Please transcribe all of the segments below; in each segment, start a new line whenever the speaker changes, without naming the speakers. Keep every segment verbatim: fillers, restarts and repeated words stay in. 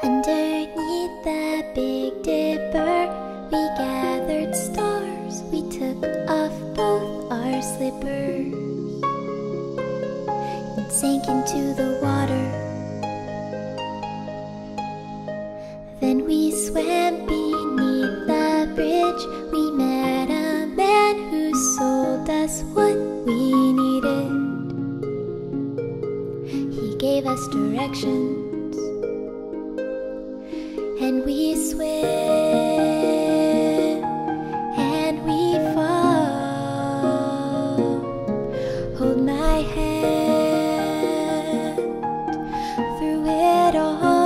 Underneath the Big Dipper, we gathered stars. We took off both our slippers and sank into the water. Then we swam beneath the bridge. We met a man who sold us what we needed. He gave us directions, and we swim, and we fall. Hold my hand through it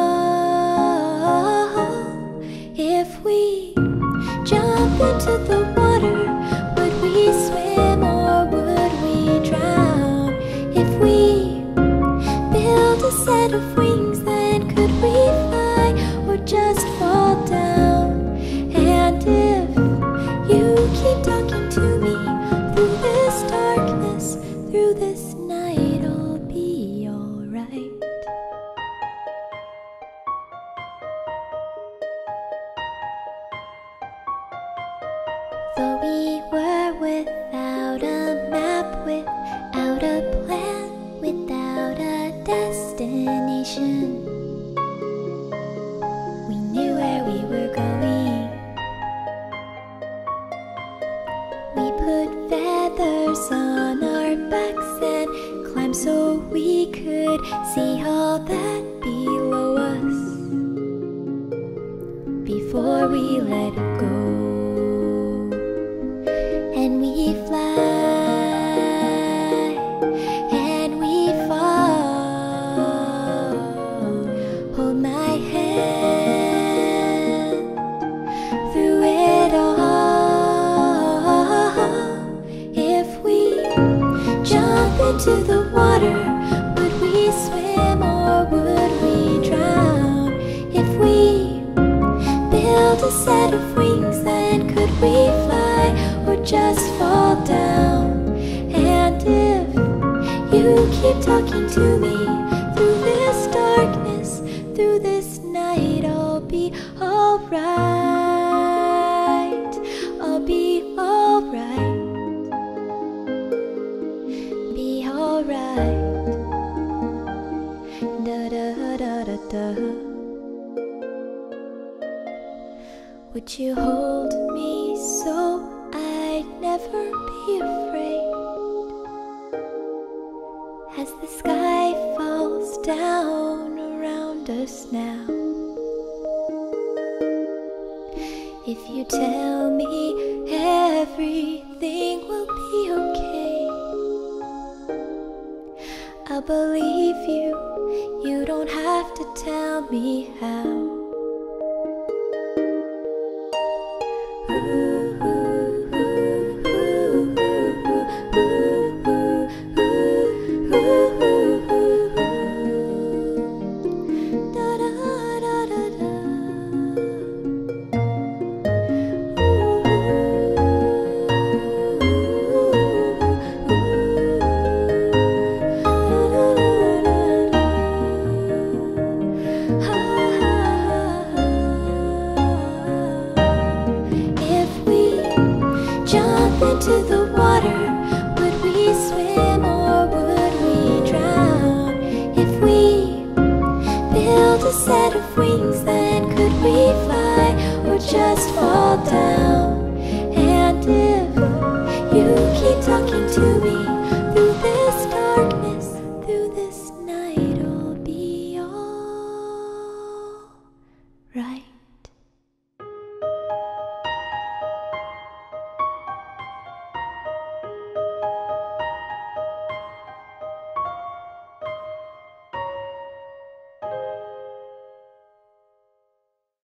all. If we jump into the water, would we swim or would we drown? If we build a set of wings, then could we fly or just fall down? And if you keep talking to me through this darkness, through this night, I'll be alright. Though we were without a map, without a plan, without a destination, we knew where we were going. We put feathers on our backs and climbed so we could see all that below us before we let go. And we fly, and we fall. Hold my hand through it all. If we jump into the water, would we swim or would we drown? If we build a set of wings, then could we fly or just fall down? And if you keep talking to me through this darkness, through this night, I'll be alright. I'll be alright. Be alright. Da da da da da. Would you hold me so I'd never be afraid? As the sky falls down around us now, if you tell me everything will be okay, I'll believe you. You don't have to tell me how. Into the water, would we swim or would we drown? If we build a set of wings, then